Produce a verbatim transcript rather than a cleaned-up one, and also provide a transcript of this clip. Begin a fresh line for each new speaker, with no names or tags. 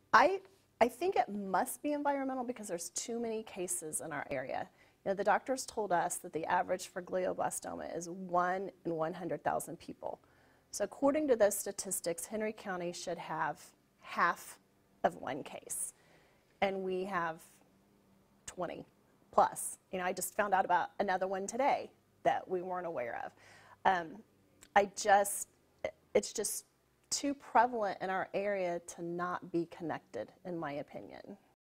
I, I think it must be environmental because there's too many cases in our area. You know, the doctors told us that the average for glioblastoma is one in one hundred thousand people. So according to those statistics, Henry County should have half of one case, and we have twenty plus. You know, I just found out about another one today that we weren't aware of. Um, I just, it's just too prevalent in our area to not be connected, in my opinion.